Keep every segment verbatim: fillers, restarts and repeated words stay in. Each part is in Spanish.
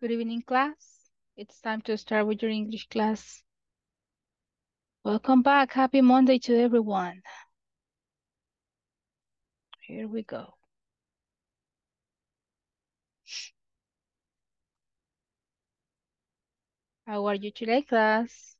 Good evening, class. It's time to start with your English class. Welcome back. Happy Monday to everyone. Here we go. How are you today, class?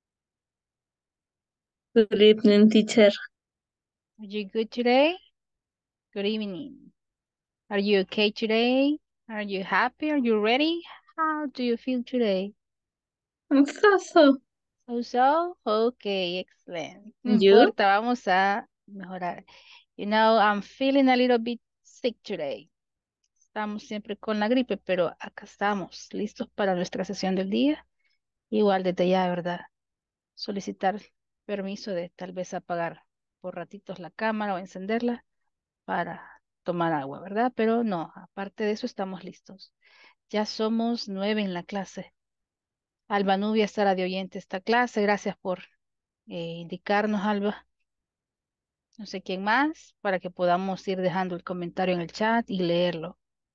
Good evening, teacher. Are you good today? Good evening. Are you okay today? Are you happy? Are you ready? How do you feel today? I'm so So, so? Okay, excellent. No You? importa, vamos a mejorar. You know, I'm feeling a little bit sick today. Estamos siempre con la gripe, pero acá estamos, listos para nuestra sesión del día. Igual desde ya, ¿verdad? Solicitar permiso de tal vez apagar por ratitos la cámara o encenderla para tomar agua, ¿verdad? Pero no, aparte de eso estamos listos. Ya somos nueve en la clase. Alba Nubia estará de oyente esta clase. Gracias por eh, indicarnos, Alba. No sé quién más, para que podamos ir dejando el comentario en el chat y leerlo.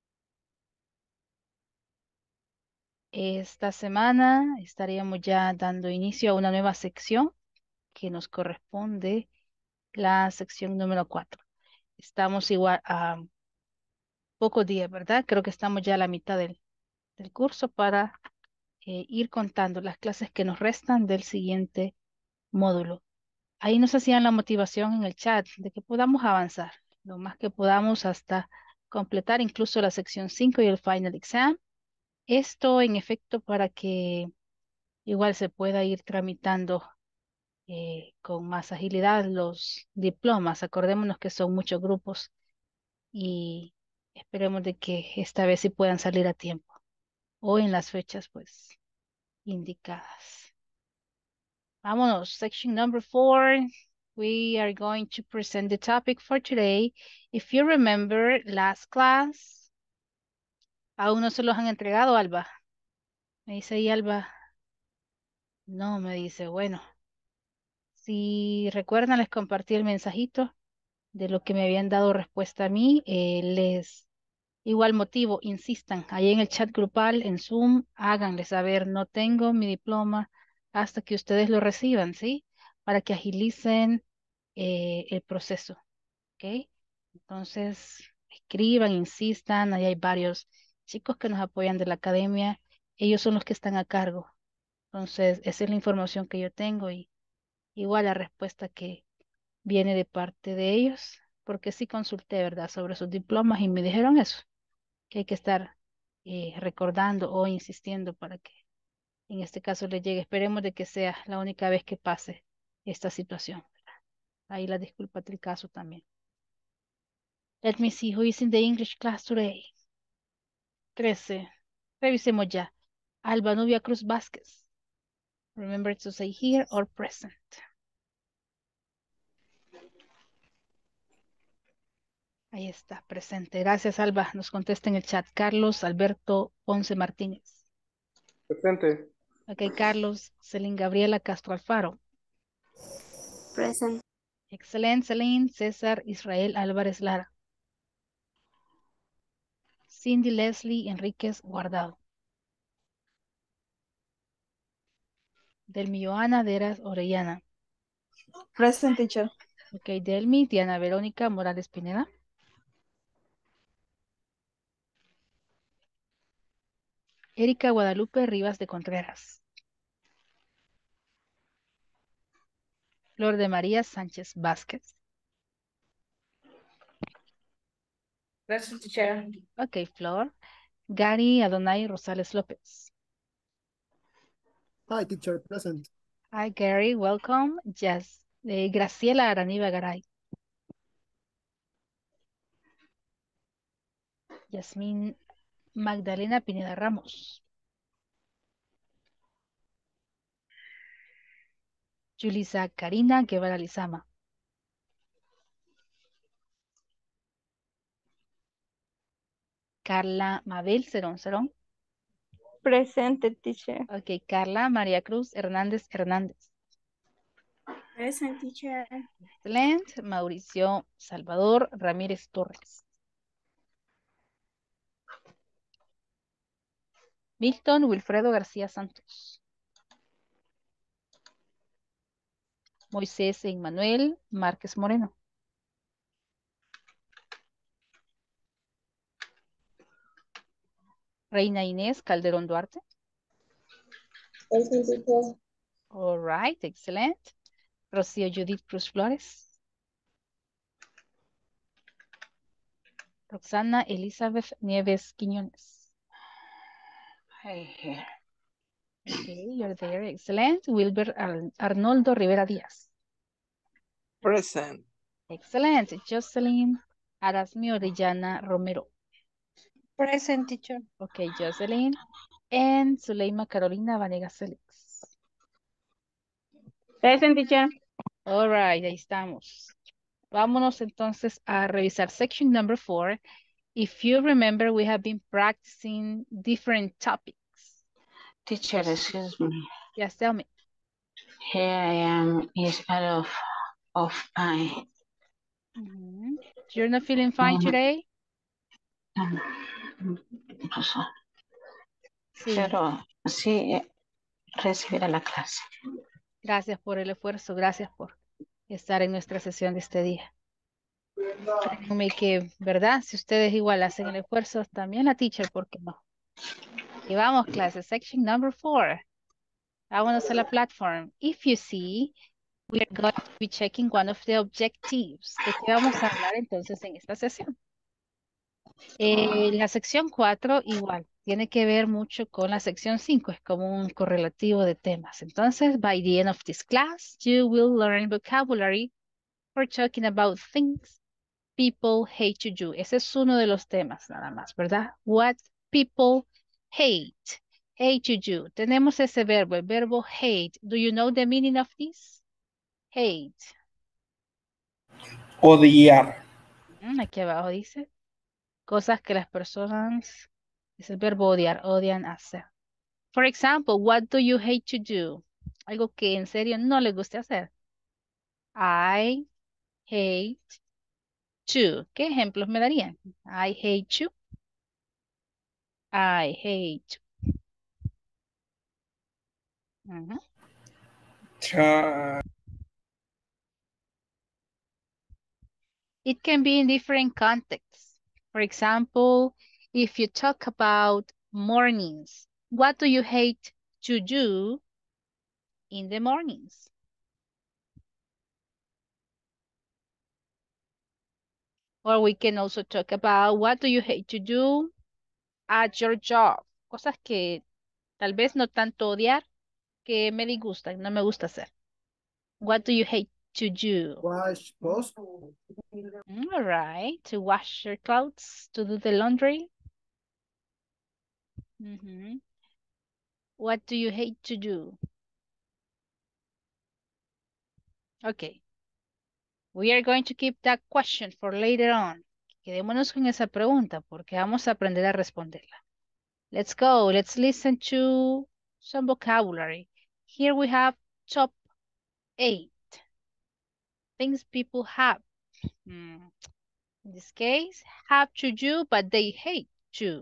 Esta semana estaríamos ya dando inicio a una nueva sección que nos corresponde, la sección número cuatro. Estamos igual a pocos días, ¿verdad? Creo que estamos ya a la mitad del, del curso para eh, ir contando las clases que nos restan del siguiente módulo. Ahí nos hacían la motivación en el chat de que podamos avanzar lo más que podamos hasta completar incluso la sección cinco y el final exam. Esto en efecto para que igual se pueda ir tramitando eh, con más agilidad los diplomas. Acordémonos que son muchos grupos y esperemos de que esta vez sí puedan salir a tiempo o en las fechas pues indicadas. Vámonos, section number four. We are going to present the topic for today. If you remember last class, aún no se los han entregado, Alba. Me dice ahí Alba. No, me dice, bueno, si recuerdan, les compartí el mensajito de lo que me habían dado respuesta a mí. Eh, les igual motivo, insistan ahí en el chat grupal, en Zoom, háganle saber, no tengo mi diploma hasta que ustedes lo reciban, ¿sí? Para que agilicen eh, el proceso, ¿ok? Entonces, escriban, insistan, ahí hay varios chicos que nos apoyan de la academia, ellos son los que están a cargo. Entonces, esa es la información que yo tengo y igual la respuesta que viene de parte de ellos, porque sí consulté, ¿verdad?, sobre sus diplomas y me dijeron eso, que hay que estar eh, recordando o insistiendo para que en este caso le llegue. Esperemos de que sea la única vez que pase esta situación. Ahí la disculpa del caso también. Let me see who is in the English class today. trece. Revisemos ya. Alba Nubia Cruz Vázquez. Remember to say here or present. Ahí está, presente. Gracias, Alba. Nos contesta en el chat. Carlos Alberto Ponce Martínez. Presente. Ok, Carlos. Celín Gabriela Castro Alfaro. Present. Excelente, Celín. César Israel Álvarez Lara. Cindy Leslie Enríquez Guardado. Delmi Joana Deras Orellana. Present, teacher. Ok, Delmi Diana Verónica Morales Pineda. Erika Guadalupe Rivas de Contreras. Flor de María Sánchez Vázquez. Present, teacher. Ok, Flor. Gary Adonai Rosales López. Hi, teacher, present. Hi, Gary, welcome. Yes. Eh, Graciela Araniva Garay. Yasmín Magdalena Pineda Ramos. Julisa Karina Guevara Lizama. Carla Mabel Cerón Cerón. Presente, teacher. Ok, Carla María Cruz Hernández Hernández. Present, teacher. Excelente. Mauricio Salvador Ramírez Torres. Milton Wilfredo García Santos. Moisés Emmanuel Márquez Moreno. Reina Inés Calderón Duarte. Present, teacher. All right, excellent. Rocío Judith Cruz Flores. Roxana Elizabeth Nieves Quiñones. Hey, here. Okay, you're there, excellent. Wilber Ar- Arnoldo Rivera Díaz. Present. Excellent. Jocelyn Arasmi Orellana Romero. Present, teacher. Okay, Jocelyn. And Zuleima Carolina Vanegas Félix. Present, teacher. All right, ahí estamos. Vámonos entonces a revisar section number four. If you remember, we have been practicing different topics. Teacher, excuse me. Yes, tell me. Here I am in spite of of pain. Mhm. You're not feeling fine Mhm. today? Mm, pues, Sí. Pero sí eh, recibirá la clase. Gracias por el esfuerzo, gracias por estar en nuestra sesión de este día. Créanme que, ¿verdad? Si ustedes igual hacen el esfuerzo, también la teacher, ¿por qué no? Y vamos, clase, section number four. Vámonos a la platform. If you see, we are going to be checking one of the objectives. ¿De qué vamos a hablar entonces en esta sesión? Eh, la sección cuatro igual, tiene que ver mucho con la sección cinco, es como un correlativo de temas. Entonces, by the end of this class, you will learn vocabulary for talking about things people hate to do. Ese es uno de los temas nada más, ¿verdad? What people hate. Hate to do. Tenemos ese verbo, el verbo hate. Do you know the meaning of this? Hate. Odiar. Mm, Aquí abajo dice, cosas que las personas, es el verbo odiar, odian hacer. For example, what do you hate to do? Algo que en serio no le guste hacer. I hate to. ¿Qué ejemplos me darían? I hate to. I hate. Ujú. Cha- It can be in different contexts. For example, if you talk about mornings, what do you hate to do in the mornings? Or we can also talk about what do you hate to do at your job. Cosas que tal vez no tanto odiar, que me disgustan, no me gusta hacer. What do you hate to do? Wash post. Mm, All right, to wash your clothes, to do the laundry. Mhm. What do you hate to do? Okay. We are going to keep that question for later on. Quedémonos con esa pregunta porque vamos a aprender a responderla. Let's go. Let's listen to some vocabulary. Here we have top eight things people have. Hmm. In this case, have to do, but they hate to.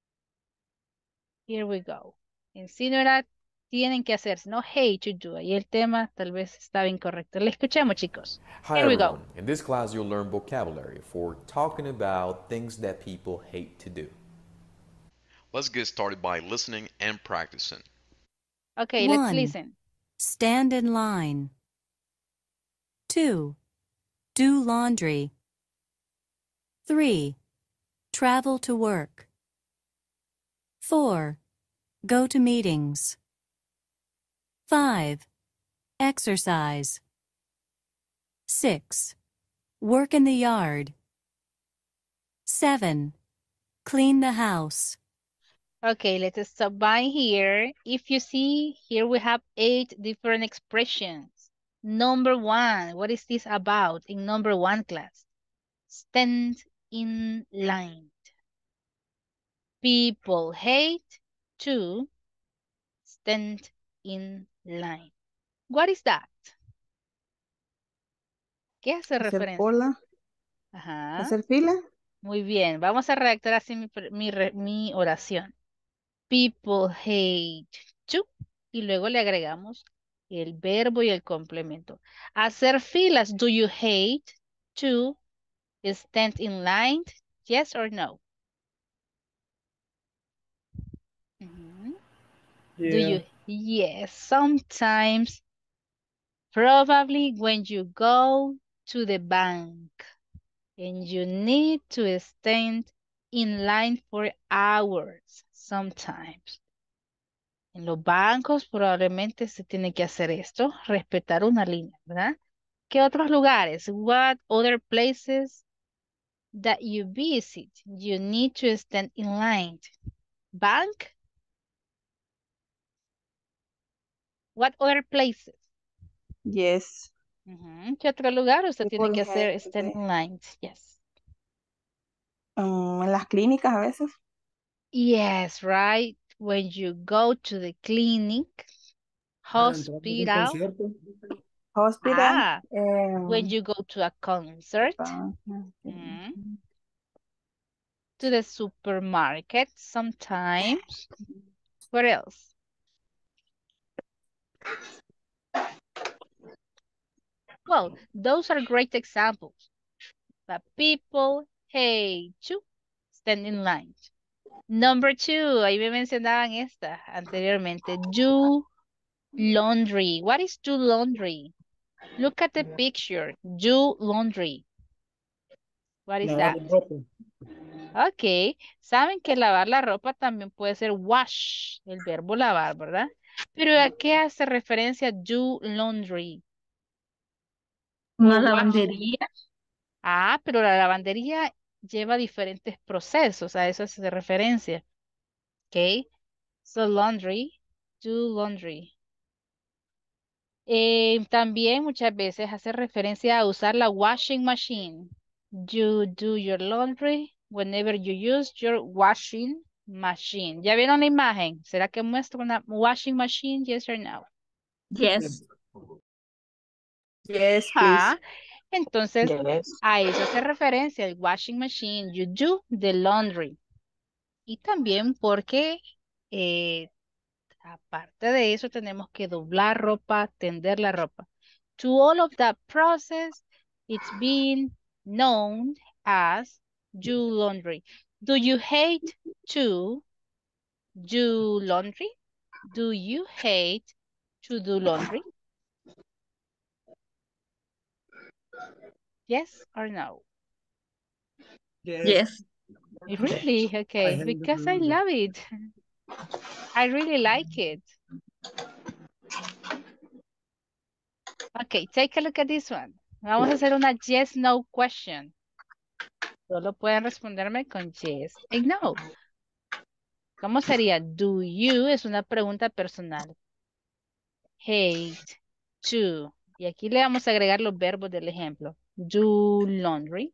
Here we go. En sí no era tienen que hacerse, no hate to do. Ahí el tema tal vez estaba incorrecto. Le escuchemos, chicos. Hi Here we go. everyone. In this class you'll learn vocabulary for talking about things that people hate to do. Let's get started by listening and practicing. Okay, let's One. listen. Stand in line. Two. Do laundry. Three. Travel to work. Four. Go to meetings. Five. Exercise. Six. Work in the yard. Seven. Clean the house. Okay, let's stop by here. If you see, here we have eight different expressions. Number one, what is this about in number one class? Stand in line. People hate to stand in line. What is that? ¿Qué hace Hacer referencia? cola, Ajá. hacer fila. Muy bien, vamos a redactar así mi, pre- mi re- mi oración. people hate to. Y luego le agregamos el verbo y el complemento. Hacer filas. Do you hate to stand in line? Yes or no? Mhm. Do Yeah. you? Yes, sometimes. Probably when you go to the bank and you need to stand in line for hours sometimes. En los bancos probablemente se tiene que hacer esto, respetar una línea, ¿verdad? ¿Qué otros lugares? What other places that you visit you need to stand in line? Bank? What other places? Yes. Ujú. ¿Qué otro lugar usted tiene People que hacer hate to stand be- in line? Yes. Mm, en las clínicas a veces. Yes, right. When you go to the clinic, Para entrar a un hospital. concierto. Hospital. Ah, when em, you go to a concert. ah, Mm. To the supermarket sometimes. What else? Well, those are great examples. But people hate to stand in line. Number two, ahí me mencionaban esta anteriormente. Do laundry. What is do laundry? Look at the picture. Do laundry. What is Lavar that? la ropa. Ok, saben que lavar la ropa también puede ser wash, el verbo lavar, ¿verdad? Pero ¿a qué hace referencia do laundry? Una O wash. lavandería. Ah, pero la lavandería lleva diferentes procesos, a eso hace referencia. Ok, so laundry, do laundry. Eh, también muchas veces hace referencia a usar la washing machine. You do your laundry whenever you use your washing machine. ¿Ya vieron la imagen? ¿Será que muestra una washing machine? Yes or no? Yes. Yes, please. Ah, entonces Yes. a eso hace referencia el washing machine. You do the laundry. Y también porque eh, aparte de eso tenemos que doblar ropa, tender la ropa. To all of that process, it's been known as do laundry. Do you hate to do laundry? Do you hate to do laundry? Yes or no? Yes. Yes. Really? I Okay, hate because the I laundry. love it. I really like it. Okay, take a look at this one. Vamos a hacer una yes, no question. Solo pueden responderme con yes y no. ¿Cómo sería? Do you es una pregunta personal. Hate to. Y aquí le vamos a agregar los verbos del ejemplo. Do laundry.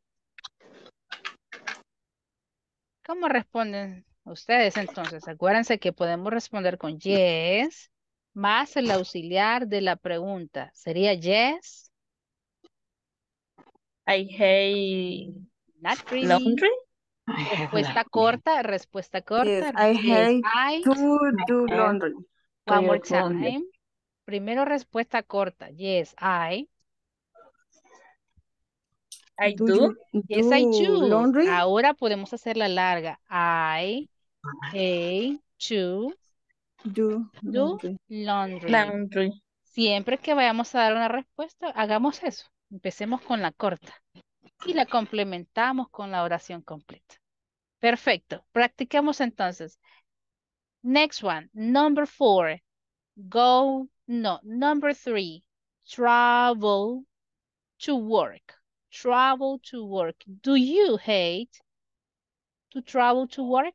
¿Cómo responden ustedes entonces? Acuérdense que podemos responder con yes más el auxiliar de la pregunta. ¿Sería yes? I hate Not really. laundry. I have Respuesta that. corta, respuesta corta. Yes, I Yes, hate I. to do I have laundry. One more to laundry. time. Primero respuesta corta. Yes, I. I Do do. you Yes, I do do. laundry? Ahora podemos hacerla larga. I hate to Do do laundry. laundry. Laundry. Siempre que vayamos a dar una respuesta, hagamos eso. Empecemos con la corta y la complementamos con la oración completa. Perfecto. Practiquemos entonces. Next one. Number four. Go. No. Number three. Travel to work. Travel to work. Do you hate to travel to work?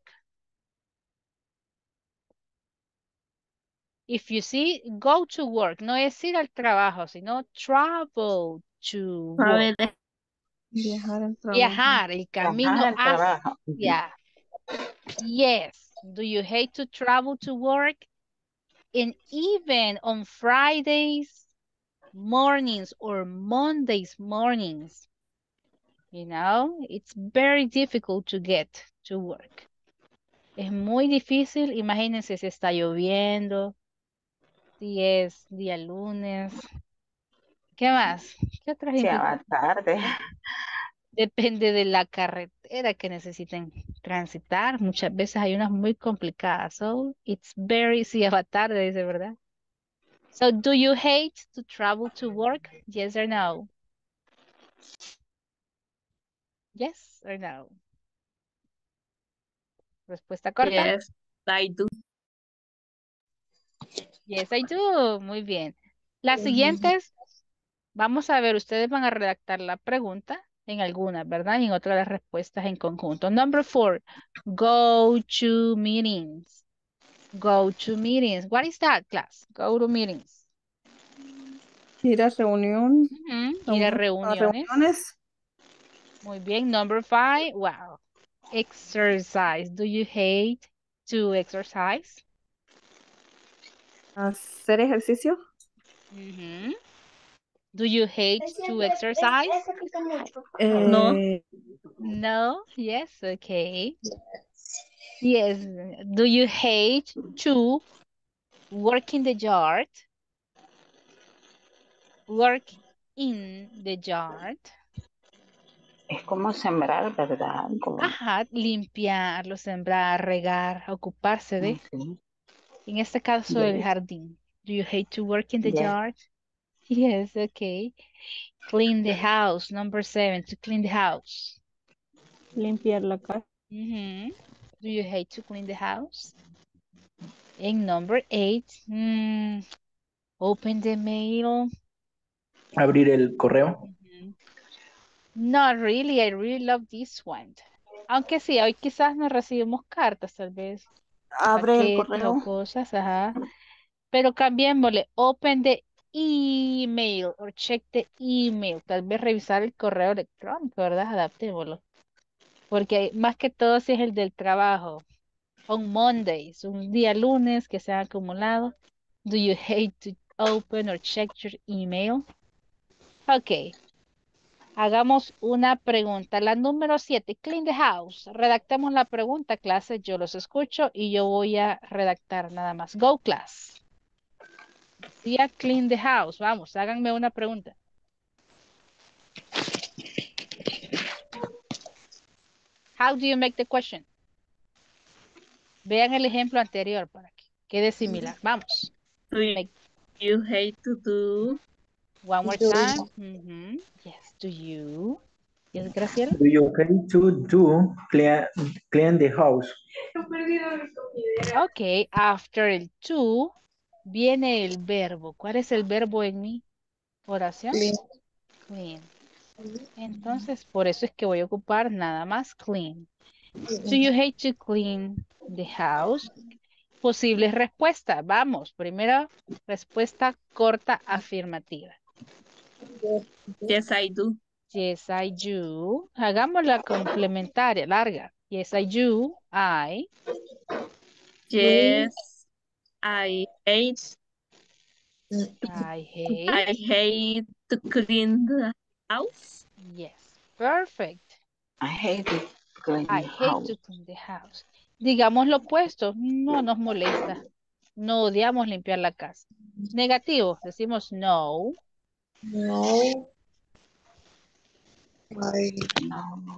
If you see, go to work. No es ir al trabajo, sino travel to A work. ver, Viajar al trabajo. Viajar, el camino Trabajar al trabajo. hacia. Yes. Do you hate to travel to work? And even on Fridays mornings or Mondays mornings, you know, it's very difficult to get to work. Es muy difícil, imagínense si está lloviendo, si es día lunes. ¿Qué más? ¿Qué otras Se dificultades? va tarde. Depende de la carretera que necesiten transitar. Muchas veces hay unas muy complicadas. So, it's very, si va tarde, dice, ¿verdad? So, do you hate to travel to work? Yes or no? Yes or no? Respuesta corta. Yes, I do. Yes, I do. Muy bien. Las siguientes, vamos a ver, ustedes van a redactar la pregunta en algunas, ¿verdad? Y en otras las respuestas en conjunto. Number four, go to meetings. Go to meetings. What is that, class? Go to meetings. Ir a reunión. Ujú, ir a a reuniones. reuniones. Muy bien. Number five, wow. Exercise. Do you hate to exercise? Hacer ejercicio. Ujú. Do you hate to exercise? No. Eh, No. Yes. Okay. Yes. Do you hate to work in the yard? Work in the yard. Es como sembrar, ¿verdad? Como... Ajá, limpiarlo, sembrar, regar, ocuparse de. Ujú. En este caso, el Yes. jardín. Do you hate to work in the Yes. yard? Yes, okay. Clean the house. Number seven, to clean the house. Limpiar la casa. Mhm. Do you hate to clean the house? And number eight, mm, open the mail. Abrir el correo. Mhm. Not really, I really love this one. Aunque sí, hoy quizás no recibimos cartas, tal vez. abre el Paquetes o correo. cosas, ajá. Pero cambiémosle, open the email or check the email. Tal vez revisar el correo electrónico, ¿verdad? Adaptémoslo. Porque más que todo si es el del trabajo. On Mondays, un día lunes que se ha acumulado. Do you hate to open or check your email? Ok. Hagamos una pregunta. La número siete, clean the house. Redactemos la pregunta, clase. Yo los escucho y yo voy a redactar nada más. Go, class. Decía clean the house. Vamos, háganme una pregunta. How do you make the question? Vean el ejemplo anterior para que quede similar. Vamos. Do you, Make you hate to do? one more time. Mhm. Yes, do you? Yes, Graciela. Do you hate to do clean, clean the house? Ok, after el to viene el verbo. ¿Cuál es el verbo en mi oración? Clean. Clean. Entonces, por eso es que voy a ocupar nada más clean. Do you hate to clean the house? Posibles respuestas. Vamos, primera respuesta corta afirmativa. Yes, I do. Yes, I do. Hagamos la complementaria, larga. Yes, I do. I. Yes, I hate. I hate. I hate to clean the house. Yes, perfect. I hate to clean I the hate house. to clean the house. Digamos lo opuesto, no nos molesta. No odiamos limpiar la casa. Negativo, decimos no. No. Ay, No,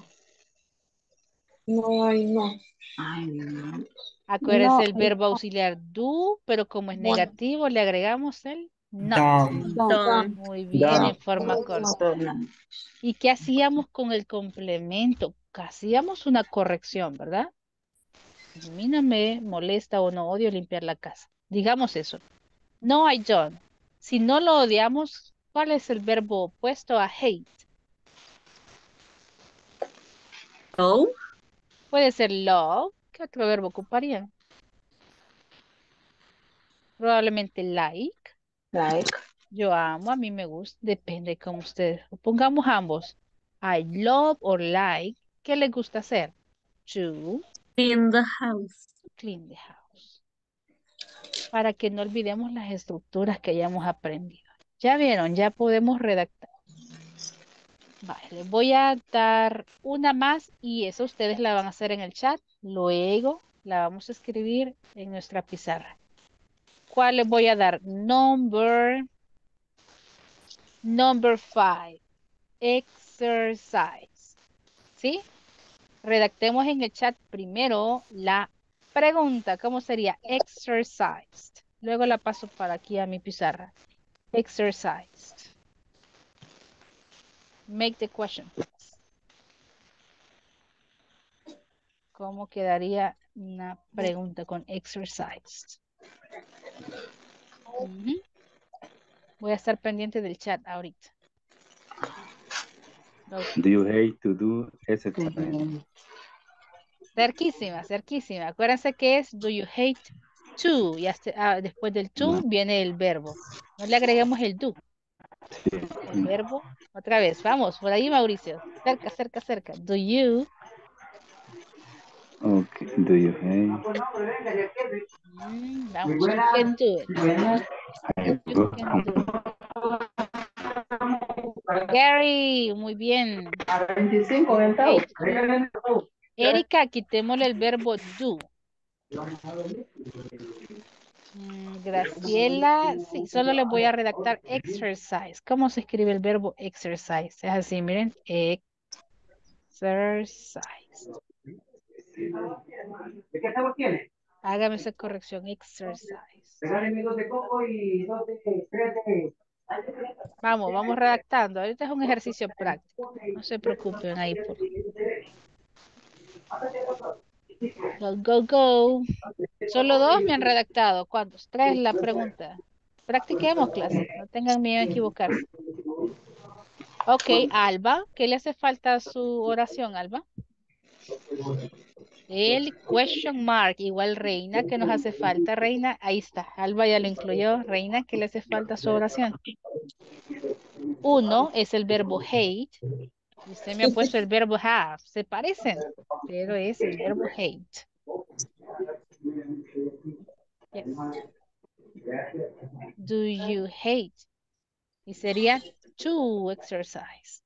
no, ay, no. ay, no. Acuérdense No, el verbo auxiliar do, pero como es negativo le agregamos el not. Don't. Don't. Muy bien, Da. en forma corta. So, no. ¿Y qué hacíamos con el complemento? Hacíamos una corrección, ¿verdad? A mí no me molesta o no odio limpiar la casa. Digamos eso. No, I don't. Si no lo odiamos, ¿cuál es el verbo opuesto a hate? No. Puede ser love. ¿Qué otro verbo ocuparían? Probablemente like. Like, Yo amo, a mí me gusta. Depende como ustedes. Pongamos ambos. I love or like. ¿Qué les gusta hacer? To In the house. clean the house. Para que no olvidemos las estructuras que hayamos aprendido. Ya vieron, ya podemos redactar. Vale, les voy a dar una más y eso ustedes la van a hacer en el chat. Luego La vamos a escribir en nuestra pizarra. ¿Cuál les voy a dar? Number, number five. Exercise. ¿Sí? Redactemos en el chat primero la pregunta. ¿Cómo sería? Exercised. Luego la paso para aquí a mi pizarra. Exercised. Make the question, please. ¿Cómo quedaría una pregunta con exercised? Ujú. Voy a estar pendiente del chat ahorita. Ok. Do you hate to do exercise? Cerquísima, cerquísima. Acuérdense que es do you hate to. Y hasta- ah, después del to viene el verbo. No le agreguemos el do. El verbo. Otra vez. Vamos, por ahí, Mauricio. Cerca, cerca, cerca. Do you. Okay. Do you hate? Mm, vamos, you can do it. You can do it. Gary, muy bien. Okay. Erika, quitémosle el verbo do. Mm, Graciela, sí, solo les voy a redactar exercise. ¿Cómo se escribe el verbo exercise? Es así, miren. Exercise. Hágame esa corrección. Exercise. Vamos, vamos redactando. Ahorita es un ejercicio práctico. No se preocupen ahí por. Go, go, go. Solo dos me han redactado. ¿Cuántos? Tres la pregunta. Practiquemos clase. No tengan miedo a equivocarse. Ok, Alba. ¿Qué le hace falta a su oración, Alba? El question mark. Igual Reina. ¿Qué nos hace falta, Reina? Ahí está. Alba ya lo incluyó. Reina, ¿qué le hace falta a su oración? Uno es el verbo hate. Y usted me ha puesto el verbo have. Se parecen, pero es el verbo hate. Yes. Do you hate? Y sería to exercise.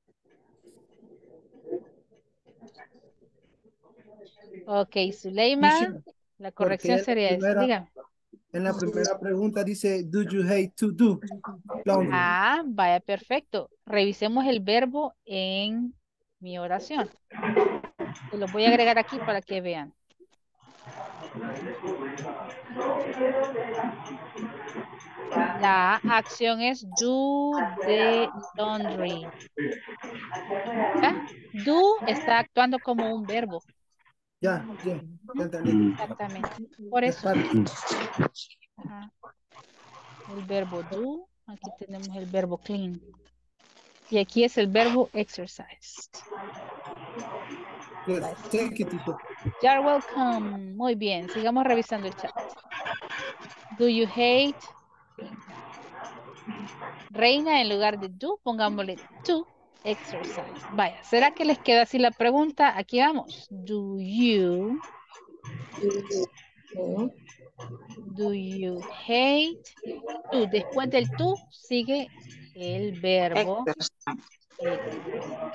Ok, Zuleima, Teacher, la ¿por qué corrección en la sería esa. primera, Diga. en la primera pregunta dice, do you hate to do laundry? Ah, vaya, perfecto. Revisemos el verbo en mi oración. Se los voy a agregar aquí para que vean. La acción es do the laundry. ¿Ya? Do está actuando como un verbo. Ya, ya, ya entendí. Exactamente. Por Es eso. parte. Ajá. El verbo do. Aquí tenemos el verbo clean. Y aquí es el verbo exercise. Yes, thank you, teacher. You're welcome. Muy bien. Sigamos revisando el chat. Do you hate? Reina, en lugar de do, pongámosle to exercise. Vaya, ¿será que les queda así la pregunta? Aquí vamos. Do you Do you hate? To. Después del to sigue el verbo exercise.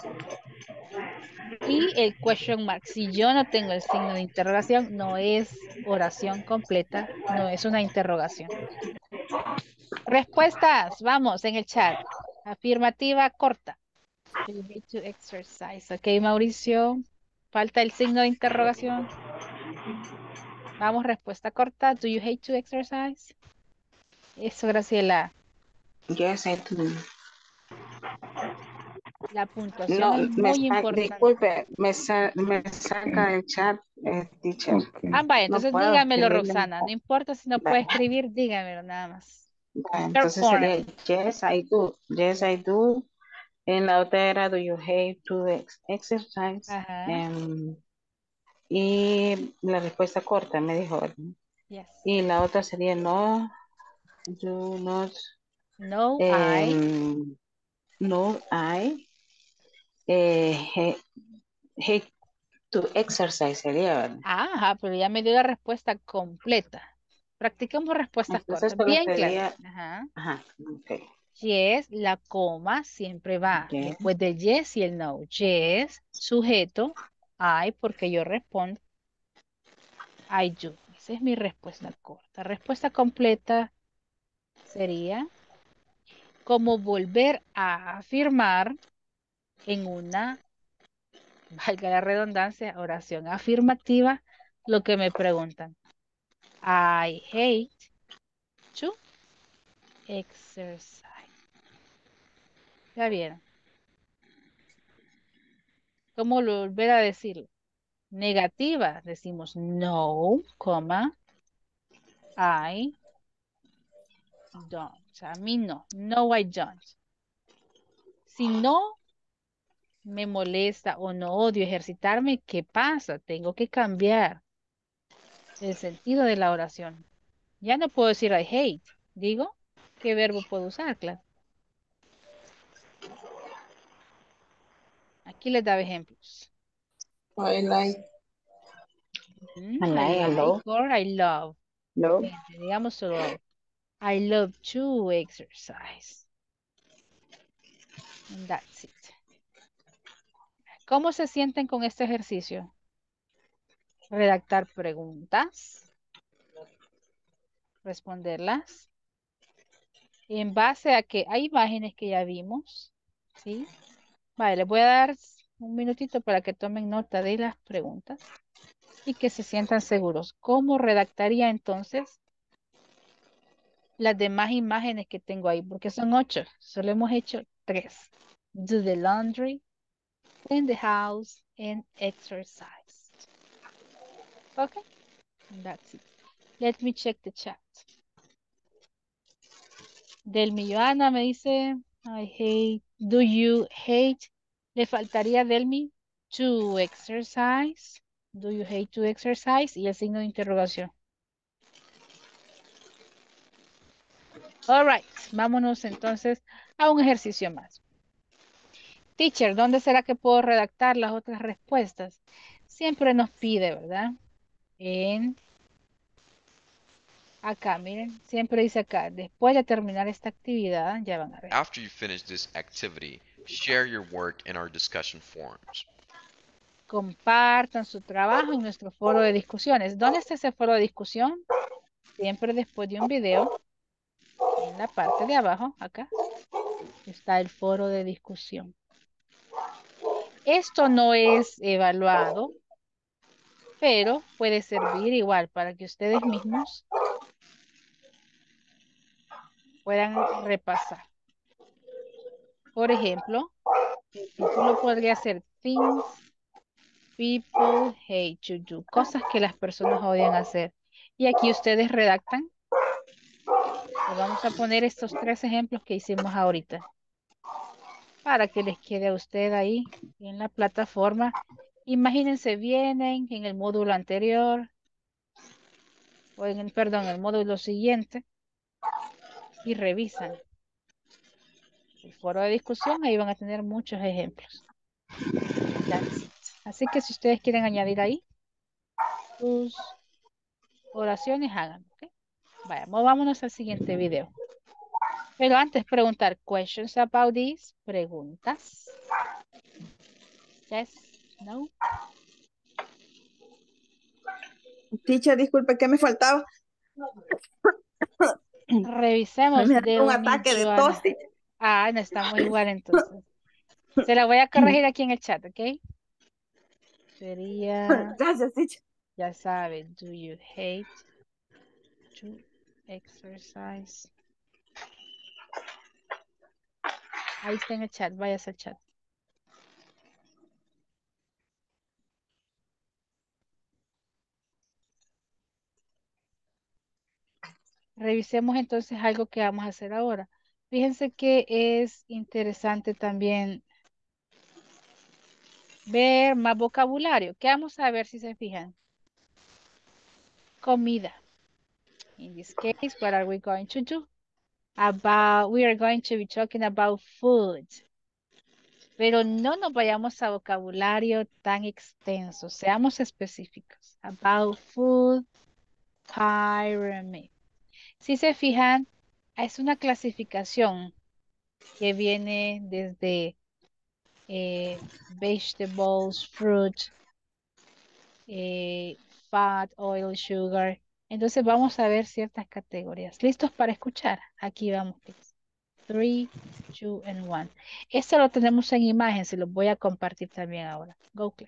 Y el question mark. Si yo no tengo el signo de interrogación, no es oración completa, no es una interrogación. Respuestas, vamos, en el chat. Afirmativa corta. Do you hate to exercise? Ok, Mauricio. Falta el signo de interrogación. Vamos, respuesta corta. Do you hate to exercise? Eso, Graciela. Yes, I do. La puntuación No, es me muy sa- importante. disculpe, me, sa- me saca el chat, eh, teacher. Ah, vaya, No entonces puedo dígamelo, escribirle. Roxana. No importa si no puede Vale. escribir, dígamelo nada más. Vale, Short entonces form. sería yes, I do. Yes, I do. En la otra era do you hate to ex- exercise? Ajá. Em, y la respuesta corta me dijo. ¿verdad? Yes. Y la otra sería no, do not. No, I. em, No, I eh, he- hate to exercise sería, ¿verdad? Ajá, pero ya me dio la respuesta completa. Practiquemos respuestas Entonces cortas. solo Bien sería, claras. Ajá. ajá, ok. Yes, la coma siempre va Yes. después del yes y el no. Yes, sujeto, I, porque yo respondo. I do. Esa es mi respuesta corta. Respuesta completa sería como volver a afirmar en una, valga la redundancia, oración afirmativa, lo que me preguntan. I hate to exercise. ¿Ya vieron? ¿Cómo volver a decirlo? Negativa, decimos no, coma, I don't. A mí no, no I don't. Si no me molesta o no odio ejercitarme, ¿qué pasa? Tengo que cambiar el sentido de la oración. Ya no puedo decir I hate. Digo, ¿qué verbo puedo usar, claro? Aquí les daba ejemplos. I like. Mm, I I like, I like love. or I love. Love. Fíjense, digamos solo I love to exercise. And that's it. ¿Cómo se sienten con este ejercicio? Redactar preguntas. Responderlas. En base a que hay imágenes que ya vimos. ¿Sí? Vale, les voy a dar un minutito para que tomen nota de las preguntas y que se sientan seguros. ¿Cómo redactaría entonces las demás imágenes que tengo ahí? Porque son ocho. Solo hemos hecho tres. Do the laundry, clean the house, and exercise. Okay, that's it. Let me check the chat. Del Milloana me dice, I hate, do you hate? Le faltaría Delmi, to exercise. Do you hate to exercise? Y el signo de interrogación. All right, vámonos entonces a un ejercicio más. Teacher, ¿dónde será que puedo redactar las otras respuestas? Siempre nos pide, ¿verdad? En acá, miren, siempre dice acá, después de terminar esta actividad, ya van a ver. After you finish this activity, share your work in our discussion forums. Compartan su trabajo en nuestro foro de discusiones. ¿Dónde está ese foro de discusión? Siempre después de un video, en la parte de abajo, acá, está el foro de discusión. Esto no es evaluado, pero puede servir igual para que ustedes mismos puedan repasar. Por ejemplo, el título podría ser Things People Hate to Do. Cosas que las personas odian hacer. Y aquí ustedes redactan. Les vamos a poner estos tres ejemplos que hicimos ahorita. Para que les quede a usted ahí en la plataforma. Imagínense, vienen en el módulo anterior. O en el, perdón, el módulo siguiente. Y revisan el foro de discusión. Ahí van a tener muchos ejemplos. That's it. Así que si ustedes quieren añadir ahí sus oraciones, háganlo. ¿Okay? Vaya, movámonos al siguiente video. Pero antes preguntar questions about this. Preguntas. Yes, no. Teacher, disculpe, ¿qué me faltaba? Revisemos Me da de un un ataque de Joana. tos, teacher. Ah, no estamos igual entonces. Se la voy a corregir aquí en el chat, ¿ok? Sería, Gracias, teacher. ya sabe, do you hate to exercise? Ahí está en el chat, váyase al chat. Revisemos entonces algo que vamos a hacer ahora. Fíjense que es interesante también ver más vocabulario. ¿Qué vamos a ver si se fijan? Comida. In this case, what are we going to do? About, we are going to be talking about food. Pero no nos vayamos a vocabulario tan extenso. Seamos específicos. About food pyramid. Si se fijan, es una clasificación que viene desde eh, vegetables, fruit, eh, fat, oil, sugar. Entonces vamos a ver ciertas categorías. ¿Listos para escuchar? Aquí vamos, please. Three, two, and one. Esto lo tenemos en imagen, se los voy a compartir también ahora. Go, class.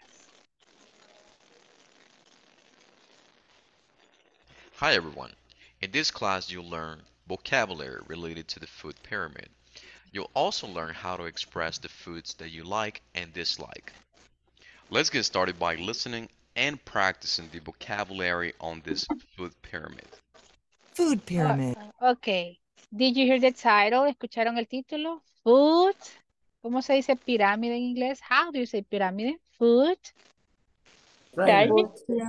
Hi everyone. In this class you'll learn vocabulary related to the food pyramid. You'll also learn how to express the foods that you like and dislike. Let's get started by listening and practicing the vocabulary on this food pyramid. Food pyramid. Oh, ok. Did you hear the title? ¿Escucharon el título? Food. ¿Cómo se dice pirámide en inglés? How do you say pirámide? Food. Pyramid.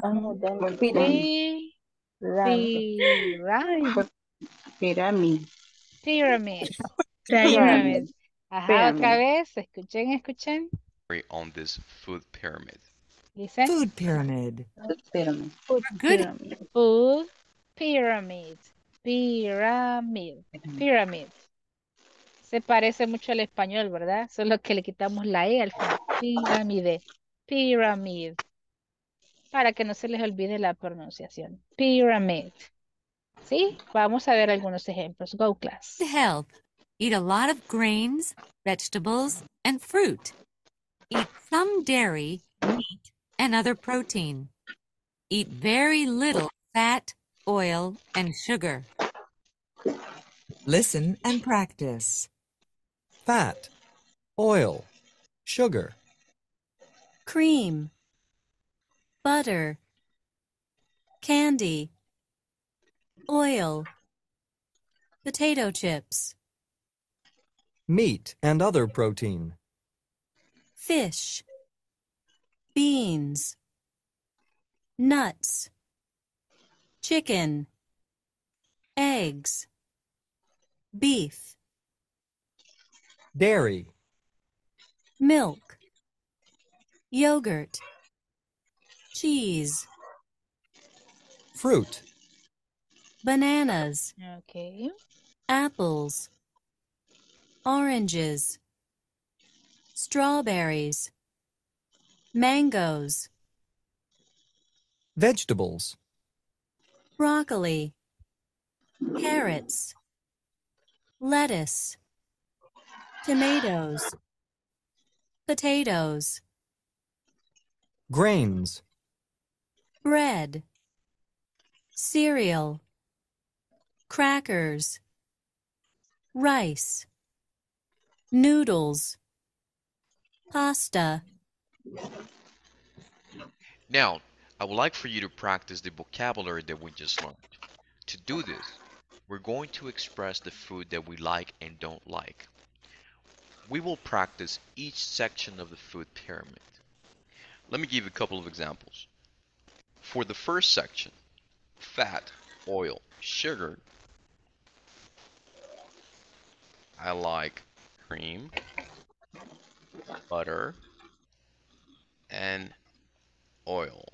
Pi- Pyramid. Pyramid. Pyramid. Pyramid. Pyramid. Ajá, otra Pyramid. vez. Escuchen, escuchen. On this food pyramid. Listen. Food pyramid. Pyramid. Food Good. Pyramid. Food pyramid. Pyramid. Pyramid. Se parece mucho al español, ¿verdad? Solo que le quitamos la E al final. Pirámide. Pyramid. Para que no se les olvide la pronunciación. Pyramid. ¿Sí? Vamos a ver algunos ejemplos. Go, class. Health. Eat a lot of grains, vegetables, and fruit. Eat some dairy, meat, and other protein. Eat very little fat, oil, and sugar. Listen and practice. Fat, oil, sugar. Cream, butter, candy, oil, potato chips, Meat and other protein. fish, beans, nuts, chicken, eggs, beef, Dairy, milk, yogurt, cheese, fruit, bananas, Okay. apples, oranges, strawberries, mangoes, vegetables, broccoli, carrots, lettuce, tomatoes, potatoes, grains, bread, cereal, crackers, rice, noodles, pasta. Now, I would like for you to practice the vocabulary that we just learned. To do this, we're going to express the food that we like and don't like. We will practice each section of the food pyramid. Let me give you a couple of examples. For the first section, fat, oil, sugar, I like cream, butter, and oil.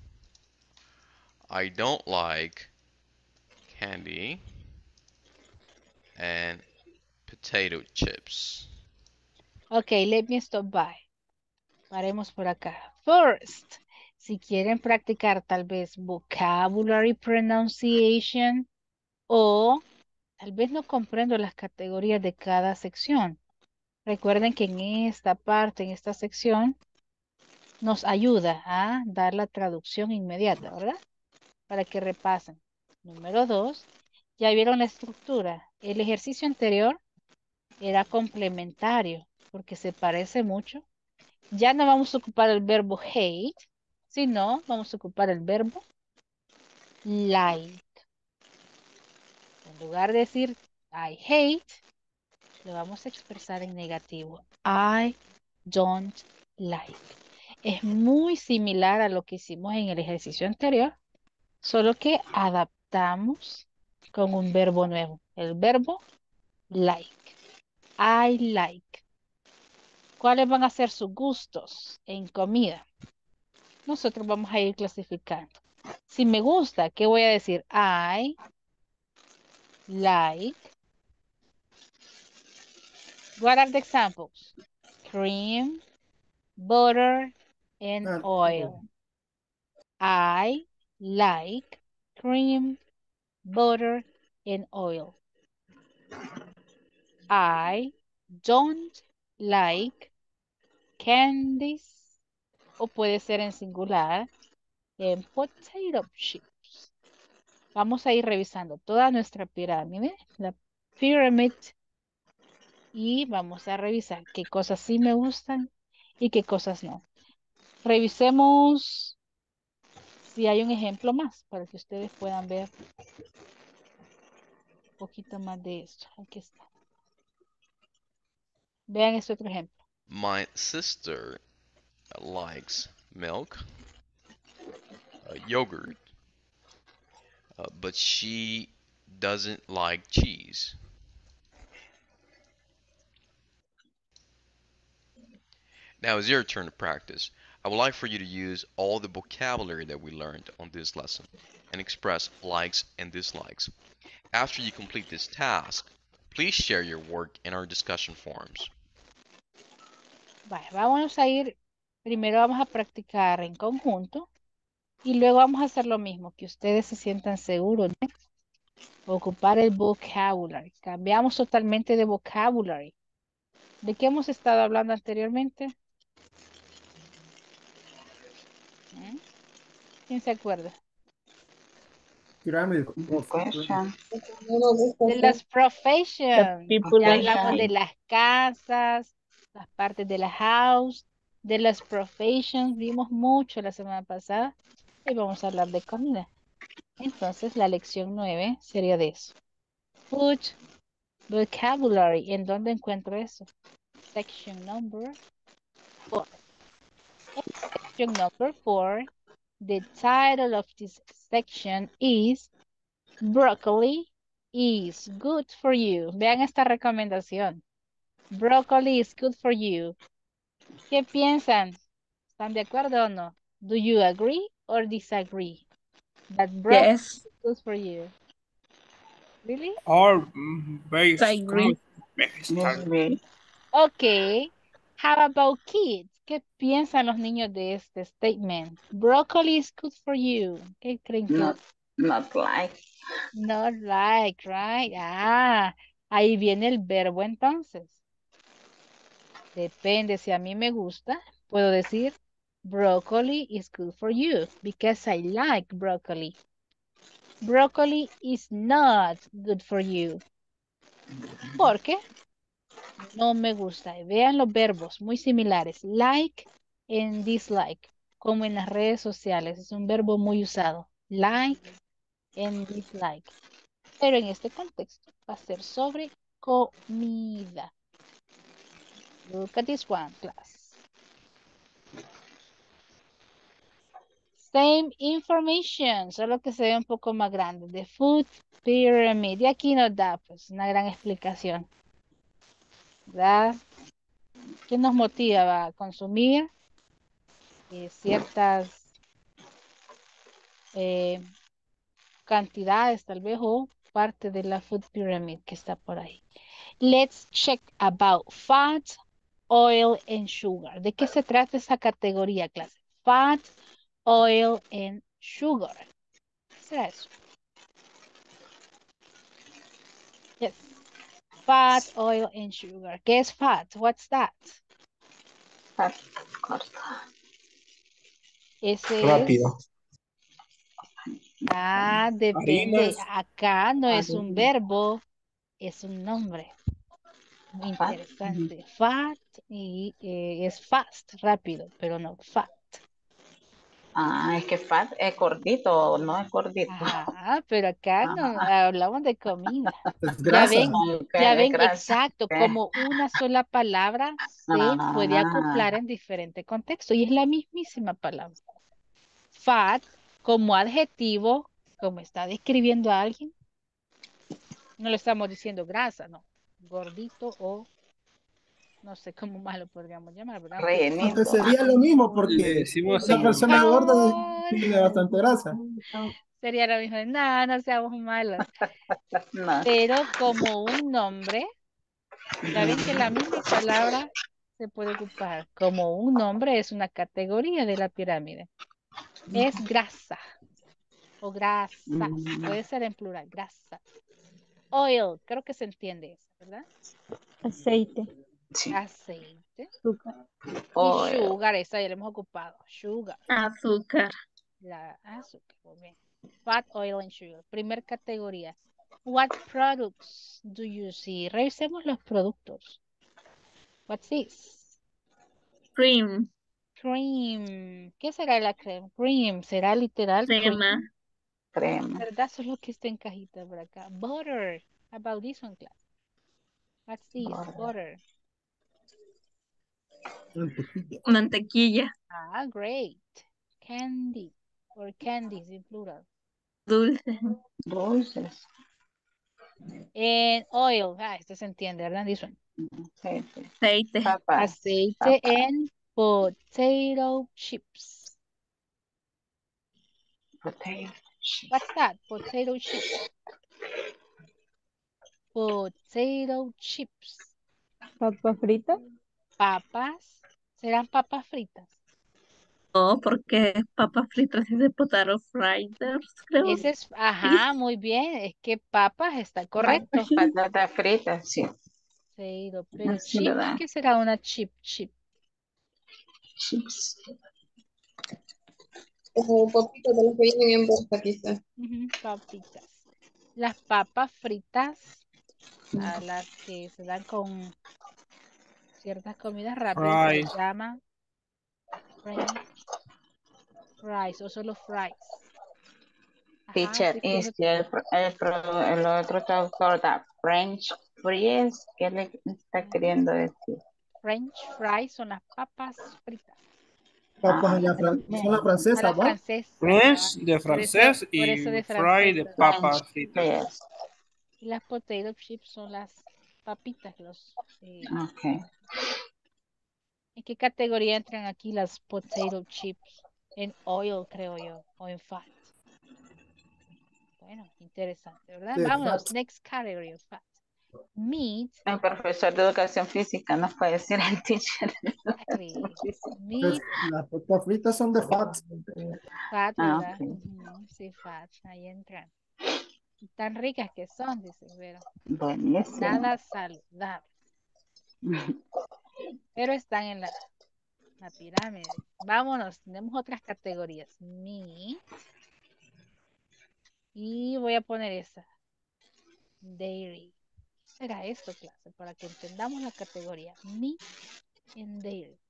I don't like candy and potato chips. Okay, let me stop by. Paremos por acá. First, si quieren practicar tal vez vocabulary pronunciation o tal vez no comprendo las categorías de cada sección. Recuerden que en esta parte, en esta sección, nos ayuda a dar la traducción inmediata, ¿verdad? Para que repasen. Número dos, ya vieron la estructura. El ejercicio anterior era complementario porque se parece mucho. Ya no vamos a ocupar el verbo hate, sino vamos a ocupar el verbo like. En lugar de decir I hate, lo vamos a expresar en negativo. I don't like. Es muy similar a lo que hicimos en el ejercicio anterior, solo que adaptamos con un verbo nuevo. El verbo like. I like. ¿Cuáles van a ser sus gustos en comida? Nosotros vamos a ir clasificando. Si me gusta, ¿qué voy a decir? I like. What are the examples? Cream, butter, and oil. I like cream, butter, and oil. I don't like candies, o puede ser en singular, en potato chips. Vamos a ir revisando toda nuestra pirámide, la pyramid, y vamos a revisar qué cosas sí me gustan y qué cosas no. Revisemos si hay un ejemplo más para que ustedes puedan ver un poquito más de esto. Aquí está. Vean este otro ejemplo. My sister likes milk, uh, yogurt, uh, but she doesn't like cheese. Now it's your turn to practice. I would like for you to use all the vocabulary that we learned on this lesson and express likes and dislikes. After you complete this task, please share your work in our discussion forums. Vale, vamos a ir, primero vamos a practicar en conjunto y luego vamos a hacer lo mismo, que ustedes se sientan seguros de ocupar el vocabulary. Cambiamos totalmente de vocabulary. ¿De qué hemos estado hablando anteriormente? ¿Mm? ¿Quién se acuerda? Pyramid. Question. De las professions. people Ya like hablamos de shine. las casas, las partes de la house, de las professions. Vimos mucho la semana pasada y vamos a hablar de comida. Entonces la lección nueve sería de eso. Food vocabulary. ¿En dónde encuentro eso? Section number four. Section number four. The title of this section is Broccoli is good for you. Vean esta recomendación. Broccoli is good for you. ¿Qué piensan? ¿Están de acuerdo o no? Do you agree or disagree that broccoli Yes. is good for you? Really? Or mm, very I agree. Disagree. Okay. How about kids? ¿Qué piensan los niños de este statement? Broccoli is good for you. ¿Qué creen que? Not, not like. Not like, right? Ah, ahí viene el verbo entonces. Depende, si a mí me gusta, puedo decir broccoli is good for you because I like broccoli. Broccoli is not good for you. ¿Por qué? No me gusta. Vean los verbos muy similares. Like and dislike. Como en las redes sociales. Es un verbo muy usado. Like and dislike. Pero en este contexto va a ser sobre comida. Look at this one, class. Same information, solo que se ve un poco más grande. The food pyramid. Y aquí nos da pues una gran explicación. ¿Verdad? ¿Qué nos motiva a consumir eh, ciertas eh, cantidades tal vez o parte de la food pyramid que está por ahí? Let's check about fat, oil and sugar. ¿De qué se trata esa categoría, clase? Fat, oil and sugar. ¿Qué será eso? Yes. Fat, oil and sugar. ¿Qué es fat? What's that? Fat, corta. Ese Rápido. es. Ah, depende. Harinas. Acá no es un verbo, es un nombre. Muy Fat. interesante. Fat y eh, es fast, rápido, pero no fat. Ah, es que fat es gordito, no es gordito. Ajá, pero acá no Ajá. hablamos de comida. Es Ya grasa. ven, Ok, ya de ven, grasa. exacto, Ok. como una sola palabra se puede acoplar Ah, en diferente contexto y es la mismísima palabra. Fat como adjetivo, como está describiendo a alguien, no le estamos diciendo grasa, no, gordito o no sé cómo más lo podríamos llamar, ¿verdad? Aunque Aunque rellenito. sería lo mismo Le porque decimos una en persona gorda Por tiene bastante grasa. sería lo mismo de, no, no seamos malos. No. Pero como un nombre, ya ven que la misma palabra se puede ocupar. Como un nombre es una categoría de la pirámide. Es grasa. o grasas. Mm, Puede ser en plural, grasas. Oil, creo que se entiende eso, ¿verdad? Aceite. sí. Aceite. Azúcar. Y Oil. sugar, esa ya la hemos ocupado. Sugar. Azúcar. La azúcar, muy bien. Fat, oil and sugar. Primer categoría. What products do you see? Revisemos los productos. What's this? Cream. Cream. ¿Qué será la crema? Cream. ¿Será literal Crema. cream? Crema. ¿Verdad? Solo que está en cajita por acá. Butter. How about this one, class? What's this? Butter. Butter. Mantequilla. Mantequilla. Ah, great. Candy. Or candies in plural. Dulce. Dulces. And oil. Ah, este se entiende, ¿verdad? This one. Aceite. Aceite. Papas. Aceite Papas. and potato chips. Potato chips. What's that? Potato chips. Potato chips. Papa frita. Papas. ¿Serán papas fritas? No, porque papas fritas y de potato fritters, creo. Ese es, Sí. ajá, muy bien. Es que papas está correcto. Patata frita, sí. Potato, pero Así, chip, ¿verdad? ¿qué será una chip? Chip. Chips. Como papitas de las que vienen en bolsa, quizás. Ujú, papitas. Las papas fritas, a las que se dan con ciertas comidas rápidas, se les Fries. llama French fries o solo fries. Ajá, Teacher, sí, tiene este, el, pro- el, pro- el otro traductor da French fries. ¿Qué le está queriendo decir? French fries, son las papas fritas. Papas Ah, allá fran- bien. son las A francesas, la ¿va? francesa. French de Por eso, francés por eso y de fry de francesa. papas French fritas. fries. Y las potato chips son las papitas, los eh, Ok. ¿en qué categoría entran aquí las potato chips? En oil, creo yo, o en fat. Bueno, interesante, ¿verdad? De Vámonos, fat. next category of fat. Meat, El profesor de educación física nos puede decir al teacher. exactly. Pues, Meat, las papas fritas son de fat. fat, Ah, ¿verdad? ok. Ujú, sí, fat, ahí entran. Y tan ricas que son, dice, pero Buenísimo. nada saludable. Pero están en la, la pirámide. Vámonos, tenemos otras categorías. Meat. Y voy a poner esa. Dairy. ¿Qué será esto, clase? Para que entendamos la categoría. Meat and dairy.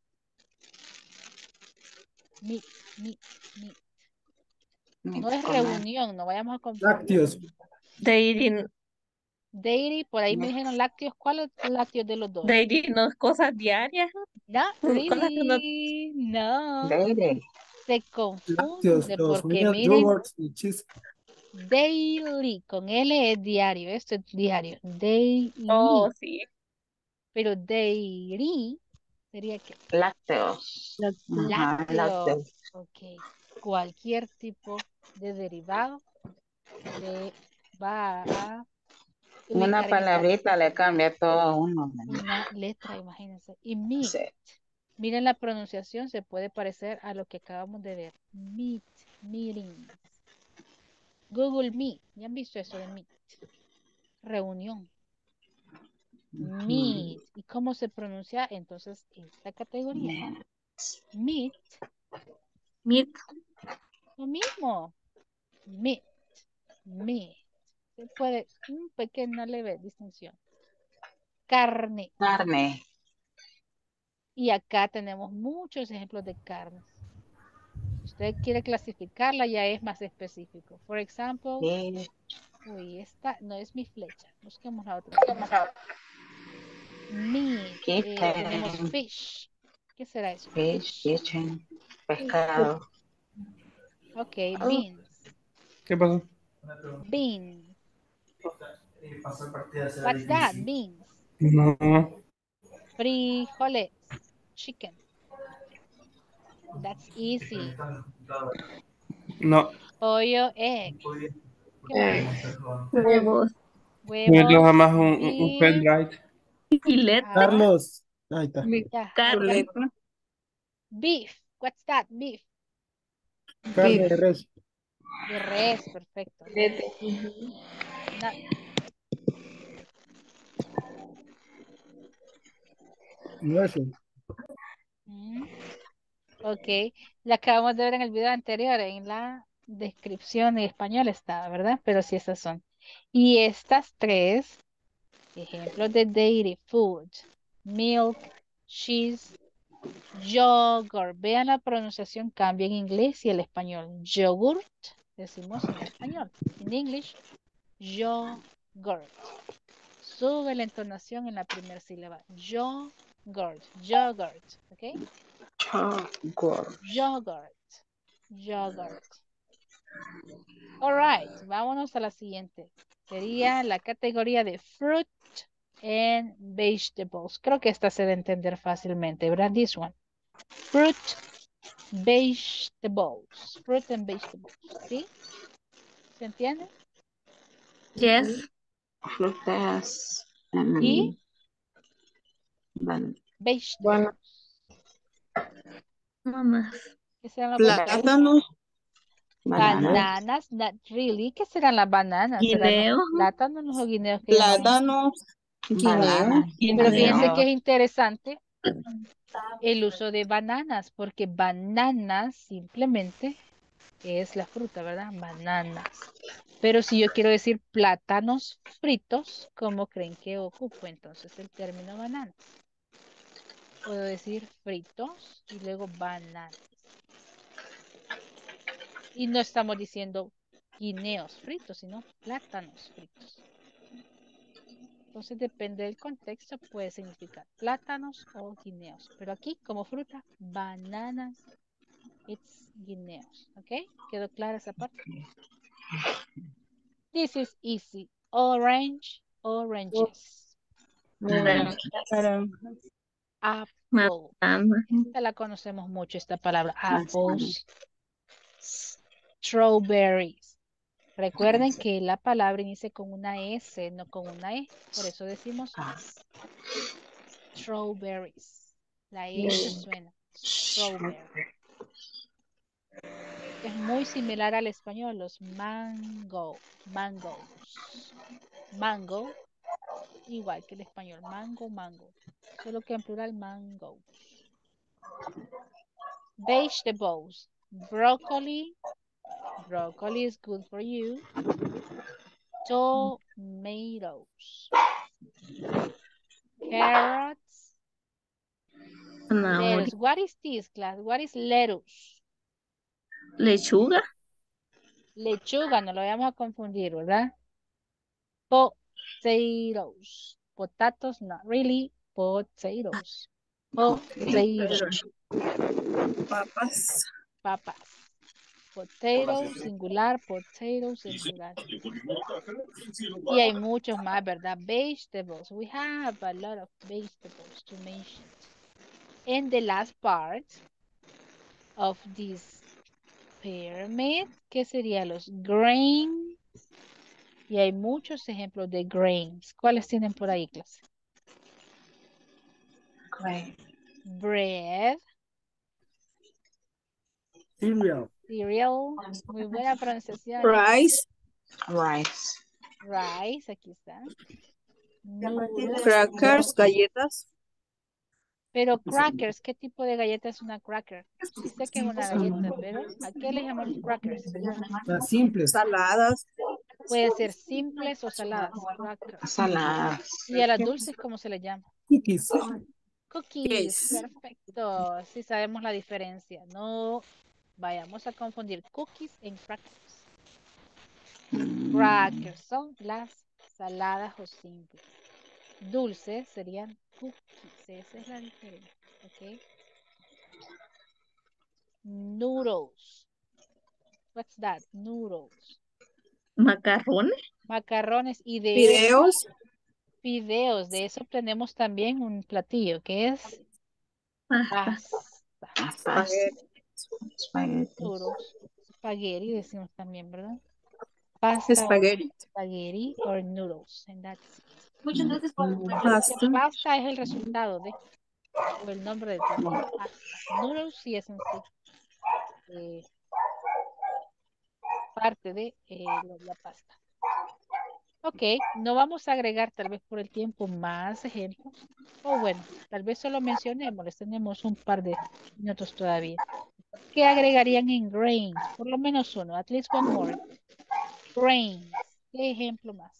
Meat, meat, meat. No es Comer. reunión, no vayamos a confundir. Lácteos. Dairy, Dairy, por ahí me dijeron lácteos. ¿Cuál es lácteos de los dos? dairy no es cosas diarias. Not Cosas que no. really. No. Dairy. Se Lácteos, confunde los porque milk, miren, yogurt y cheese. daily con L es diario. Esto es diario. Daily. Oh, sí. Pero dairy sería que Lácteos. Lácteos. Ajá, lácteos. lácteos. Ok. Cualquier tipo de derivado se va a Una ubicar en esta palabrita le cambia todo a uno. ¿verdad? una letra, imagínense. Y meat. Sí. Miren la pronunciación, se puede parecer a lo que acabamos de ver. Meet, meetings. Google Meet. ¿Ya han visto eso de Meet? Reunión. Meet. ¿Y cómo se pronuncia entonces esta categoría? Bien. Meet. Meat. Lo mismo. Meet. Meet. Se puede, un pequeño leve distinción. Carne. Carne. Y acá tenemos muchos ejemplos de carnes. Si usted quiere clasificarla, ya es más específico. Por ejemplo, Sí. uy, esta no es mi flecha. Busquemos la otra. Meat. eh, tenemos Chicken. fish. ¿Qué será eso? Fish, Fish. chicken. Pescado. Ok, beans. ¿Qué pasó? Beans. What's that? Beans. No. Frijoles. Chicken. That's easy. No. Pollo, egg. ¿Qué más? Huevos. Los Huevos. demás un, un, un beef, pendrive. Filete. ah, Carlos. Ahí está. ya, Carne. acá. Beef. What's that? Beef. Carne de Beef. res. De res, perfecto. Filete. Na- Nueces. mm, ok, la acabamos de ver en el video anterior, en la descripción en español está, ¿verdad? Pero sí, esas son. Y estas tres, ejemplos de dairy food, milk, cheese, yogurt. Vean la pronunciación, cambia en inglés y el español. Yogurt, decimos en español. En English, yogurt. Sube la entonación en la primera sílaba. Yogurt, yogurt, ¿ok? Yogurt. Yogurt, yogurt. All right, vámonos a la siguiente. Sería la categoría de fruit and vegetables. Creo que esta se debe entender fácilmente, ¿verdad? This one. Fruit, vegetables. Fruit and vegetables. ¿Sí? ¿Se entiende? Yes. Frutas. Y Ban- vegetables. Bueno, No más. ¿Qué serán las plátanos, Bananas. Bananas, not really. ¿Qué serán las bananas? ¿Serán los Guineo. plátanos, los guineos que llamamos? plátanos, guineo, Bananas. Pero fíjense Guineo. que es interesante el uso de bananas, porque bananas simplemente es la fruta, ¿verdad? Bananas. Pero si yo quiero decir plátanos fritos, ¿cómo creen que ocupo entonces el término bananas? Puedo decir fritos y luego bananas. Y no estamos diciendo guineos fritos, sino plátanos fritos. Entonces depende del contexto, puede significar plátanos o guineos. Pero aquí como fruta, bananas, it's guineos. ¿Ok? ¿Quedó clara esa parte? This is easy. Orange, oranges. Apple. Manzana. Esta la conocemos mucho, esta palabra. Apples. Strawberries. Recuerden que la palabra inicia con una S, no con una E. Por eso decimos strawberries. La S suena. Strawberry. Es muy similar al español, los mango. Mangos. Mango. Igual que el español. Mango, mango. Solo que en plural, mango. Vegetables. Broccoli. Broccoli is good for you. Tomatoes. Carrots. Zanahoria. Lettuce. What is this, class? What is lettuce? Lechuga. Lechuga, no lo vamos a confundir, ¿verdad? Potatoes. Potatoes, not really. Potatoes. Potatoes. papas, Papas. Potato, singular, potatoes, en plural. Y hay muchos más, ¿verdad? Vegetables. We have a lot of vegetables to mention. And the last part of this pyramid, ¿qué sería? Los grains. Y hay muchos ejemplos de grains. ¿Cuáles tienen por ahí, clase? Grain. Bread. Cereal. Cereal. Muy buena pronunciación. rice, Rice. Rice, aquí está. Noodles. crackers, galletas, Pero crackers, ¿qué tipo de galleta es una cracker? Sí sé que es una galleta, pero ¿a qué le llamamos crackers? Las simples. saladas, Pueden ser simples o saladas. Crackers. Saladas. ¿Y a las dulces cómo se les llama? Cookies. Cookies. Yes. Perfecto. Sí sabemos la diferencia. No vayamos a confundir cookies en crackers. Crackers son las saladas o simples. Dulces serían cookies. Esa es la diferencia. ¿Ok? Noodles. What's that? Noodles. Macarrones. Macarrones y de fideos, fideos. De eso tenemos también un platillo que es Pasta. pasta. Spaghetti. Noodles. Spaghetti decimos también, ¿verdad? Pasta. espagueti, Spaghetti or noodles. And that's it. pasta, Pasta es el resultado de, o el nombre del platillo. Pasta. Noodles sí es en sí. Eh, parte de eh, la, la pasta. Ok, no vamos a agregar tal vez por el tiempo más ejemplos. O bueno, tal vez solo mencionemos, les tenemos un par de minutos todavía. ¿Qué agregarían en grains? Por lo menos uno, at least one more. Grains. ¿Qué ejemplo más?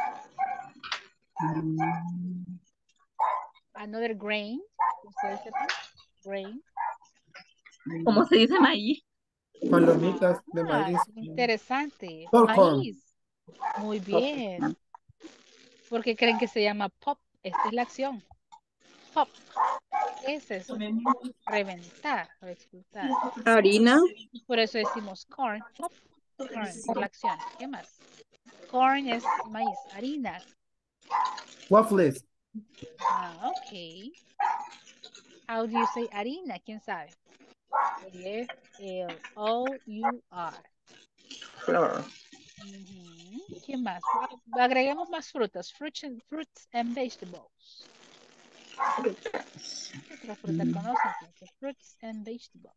Another grain. ¿Ustedes sepan? Grain. ¿Cómo se dice maíz? Palomitas de Ah, maíz. interesante. Popcorn. Maíz. Muy bien. ¿Por qué creen que se llama pop? Esta es la acción. Pop. ¿Qué es eso? Reventar o explotar. Harina. Por eso decimos corn. Pop. Corn. Por la acción. ¿Qué más? Corn es maíz. Harina. Waffles. Ah, ok. How do you say harina? ¿Quién sabe? F L O U R. Flour. Ujú. ¿Qué más? Ah, agreguemos más frutas. Fruits and, fruits and vegetables. ¿Qué otra fruta conocen? Entonces? Fruits and vegetables.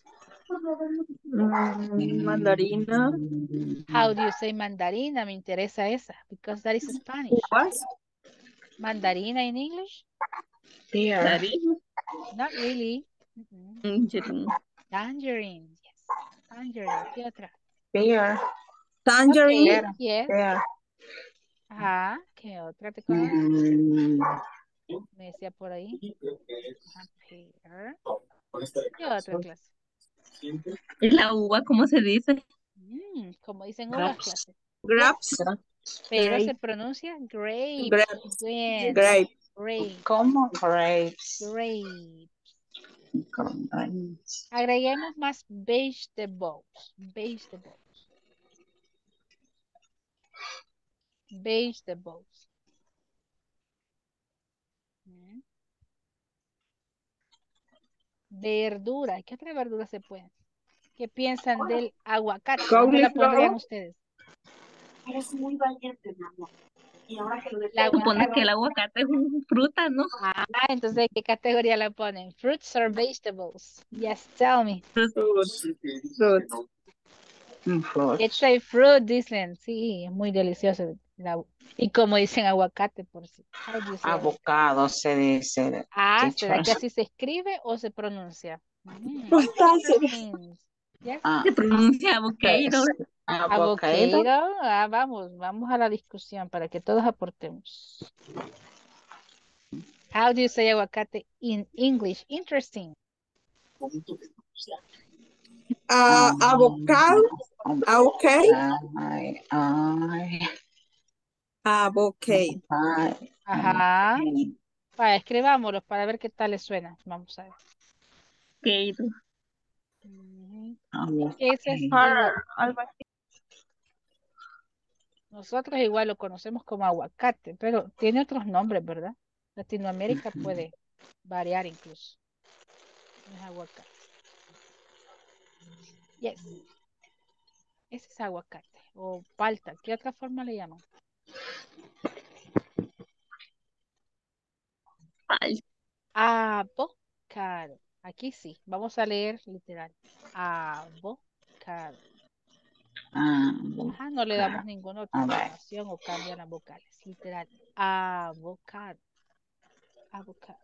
Mm, mandarina. How do you say mandarina? Me interesa esa. Because that is Spanish. Uvas. Mandarina in English? Pear. Tangerine. Not really. Mm-mm. Tangerine. Tangerine. Yes. Tangerine. ¿Qué otra? Pear. Tangerine. Okay. Yes. Pear. Ajá. ¿Qué otra te conoces? Mm, Me decía por ahí. A pear. ¿Qué otra clase? ¿Y la uva cómo se dice? Mm, como dicen uvas grapes. clase. Grapes. Pero Grape. se pronuncia grapes. Grapes. Bien. Grape. Grapes. ¿Cómo? Grapes. Grapes. Con grapes. Agreguemos más vegetables. Vegetables. Vegetables. Mm. Verdura. ¿Qué otra verdura se puede? ¿Qué piensan del aguacate? ¿Dónde la pondrían ustedes? Eres muy valiente, mamá. Y ahora que lo El Supone que el aguacate. aguacate es una fruta, ¿no? Ah, entonces, ¿de qué categoría la ponen? Fruits or vegetables? Yes, tell me. Fruits. Fruits. Mm, fruit. It's a fruit, dicen. Sí, es muy delicioso. La- y como dicen aguacate, por si. How do you say avocado? Avocado se dice. Ah, ¿será que Teacher. así se escribe o se pronuncia? Mm, Bastante. interesting. Yes. Ah, Se pronuncia avocado. avocado. Avocado. Ah, vamos, vamos a la discusión para que todos aportemos. How do you say aguacate in English? Interesting. Ah, avocado. Ah, okay. Ay, ay, Avocado. ay, Ajá. ay. Vaya, escribámoslo para ver qué tal les suena. Vamos a ver. Avocado. Ujú. Avocado. Ese es igual. Nosotros igual lo conocemos como aguacate, pero tiene otros nombres, ¿verdad? Latinoamérica puede variar incluso. No es aguacate. Yes. Ese es aguacate. O palta. ¿Qué otra forma le llaman? Ay, Avocado. Aquí sí. Vamos a leer literal. Avocado. Ajá, no le damos ninguna otra A ver. entonación o cambian las vocales. Literal. Avocado. Avocado.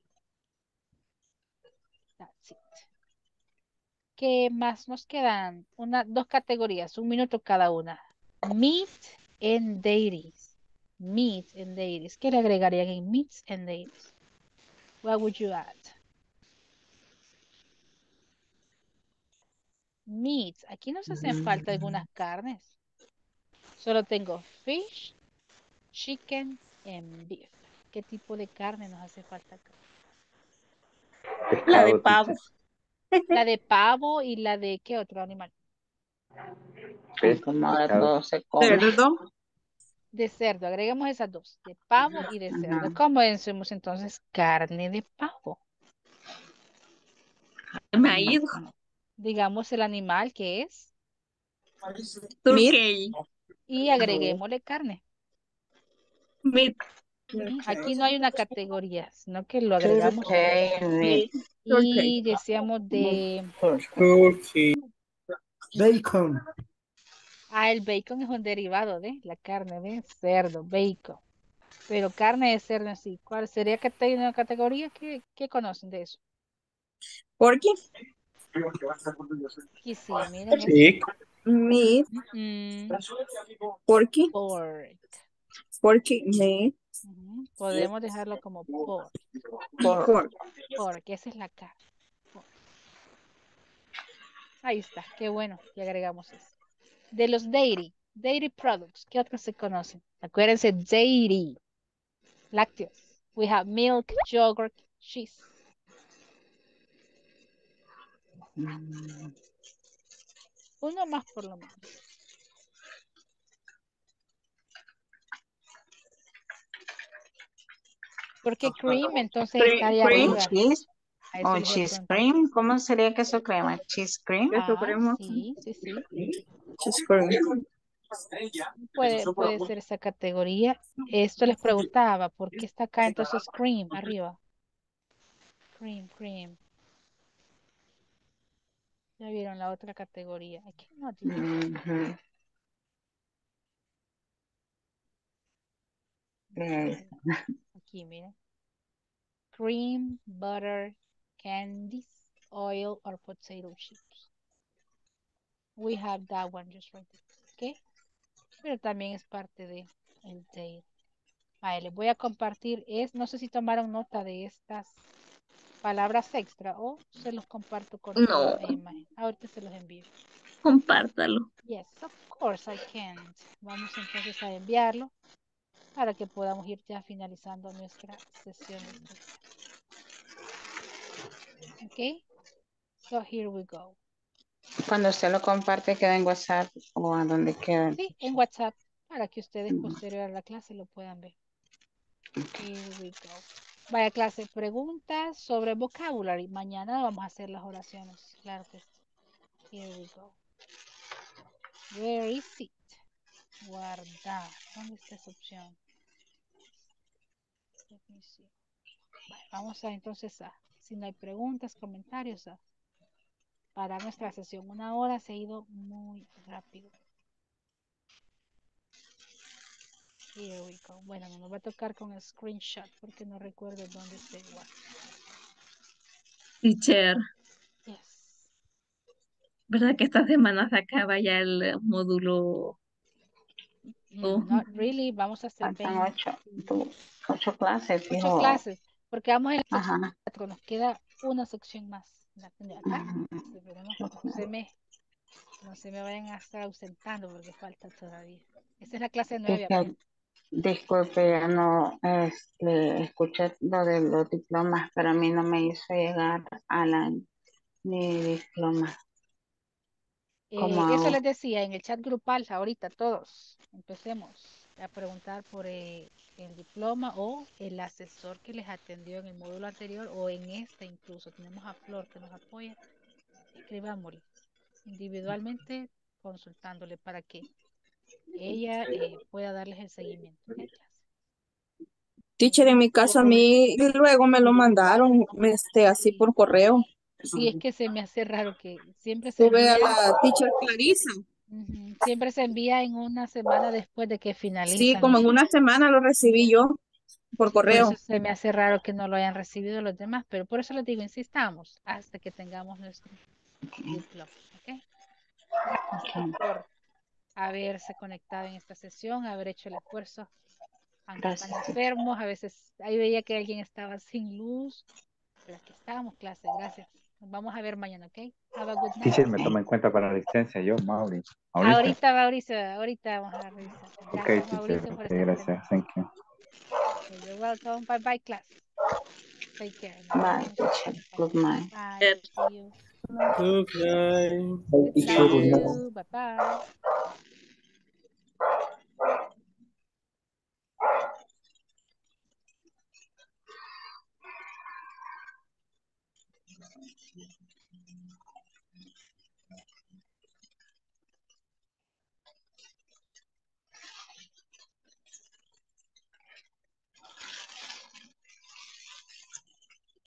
That's it. ¿Qué más nos quedan? Una, dos categorías, un minuto cada una. Meat and dairies. Meat and dairies. ¿Qué le agregarían en meats and dairies? What would you add? Meats. Aquí nos hacen falta algunas carnes. Solo tengo fish, chicken and beef. ¿Qué tipo de carne nos hace falta acá? la de Pescado, pavo. teacher. La de pavo y la de ¿qué otro animal? Ay, como de Pescado. todo se come. Cerdo. De cerdo. Agregamos esas dos. De pavo y de cerdo. Ajá. ¿Cómo decimos entonces carne de pavo? Maíz. Digamos el animal que es Turkey. y agreguémosle carne. Meat. Ujú. Aquí no hay una categoría, sino que lo agregamos Turkey meat. y decíamos de Turkey. Bacon. Ah, el bacon es un derivado de la carne de cerdo, bacon. Pero carne de cerdo en sí, ¿cuál sería que tenga una categoría? ¿Qué, qué conocen de eso? Porky. Y sí, miren, es Pig. Meat. mm, Porky. pork. Porky. Meat. Ujú, podemos dejarlo como pork. Pork. Pork, esa es la carne. Pork. Ahí está, qué bueno, ya agregamos eso. De los dairy, dairy products, ¿qué otros se conocen? Acuérdense, dairy, lácteos. We have milk, yogurt, cheese. Uno más por lo menos. Porque cream entonces está ahí Cream arriba. cheese A eso o les iba a cheese preguntar. cream. ¿Cómo sería queso crema? Cheese cream. Queso Ah, crema. sí, sí, sí. Cheese cream. Puede, puede ser esa categoría. Esto les preguntaba, ¿por qué está acá entonces cream arriba? Cream, cream. Ya vieron la otra categoría. I cannot do this. Ujú. Eh, Aquí, miren. Cream, butter, candies, oil, or potato chips. We have that one just right there. ¿Ok? Pero también es parte de el date. Vale, les voy a compartir. Es, no sé si tomaron nota de estas palabras extra o se los comparto con toda No, la imagen. Ahorita se los envío. compártalo. Yes, of course I can. Vamos entonces a enviarlo para que podamos ir ya finalizando nuestra sesión de este día. Ok, so here we go. Cuando usted lo comparte, queda en WhatsApp o a donde queda. Sí, en WhatsApp para que ustedes posterior a la clase lo puedan ver. Here we go. Vaya clase, preguntas sobre vocabulary. Mañana vamos a hacer las oraciones. Claro que sí. Here we go. Where is it? Guardar. ¿Dónde está esa opción? Let me see. Vale, vamos a entonces a, si no hay preguntas, comentarios, a para nuestra sesión. Una hora se ha ido muy rápido. Here we go. Bueno, no nos va a tocar con el screenshot porque no recuerdo dónde se guarda. Teacher, Yes. ¿verdad que esta semana se acaba ya el eh, módulo? Oh, Mm, Not really. Vamos a hacer Faltan veinte, ocho, tu- ocho clases, ocho dijo. clases porque vamos en la sección Ajá. cuatro. Nos queda una sección más. La tengo acá. Ujú. Esperemos que no se me, no se me vayan a estar ausentando porque falta todavía. Esta es la clase nueve Disque- apenas. Disculpe, ya no este, escuché lo de los diplomas, pero a mí no me hizo llegar a la mi diploma. ¿Cómo Eh, eso hago? les decía en el chat grupal ahorita todos. Empecemos a preguntar por eh, el diploma o el asesor que les atendió en el módulo anterior o en este incluso. Tenemos a Flor que nos apoya. Escribámosle individualmente consultándole para que ella eh, pueda darles el seguimiento. ¿Ok, clase? Teacher, en mi casa a mí luego me lo mandaron este, así Sí. por correo. Sí, es que se me hace raro que siempre se Tuve a envía, la teacher Clarisa. ujú, siempre se envía en una semana después de que Sí, finalizan como los. en una semana lo recibí yo por Sí, por eso correo. se me hace raro que no lo hayan recibido los demás, pero por eso les digo, insistamos hasta que tengamos nuestro diploma. ¿Ok? Gracias por haberse conectado en esta sesión, haber hecho el esfuerzo, aunque están Gracias. enfermos, a veces ahí veía que alguien estaba sin luz, pero aquí estábamos, clase, gracias. Nos vamos a ver mañana, ¿ok? Have a good night. Teacher, me toma en cuenta para la licencia yo, Mauri. Ahorita. Ahorita, Mauricio, ahorita vamos a revisar. Ok, Gracias, teacher. Mauricio, por Ok, estar gracias. pendiente. Thank you. Okay, you're welcome. Bye bye, class. Take care. Nos Bye, vemos. teacher. Bye. Good night. Bye. See you. Good night. Good See night to you. you. Bye bye.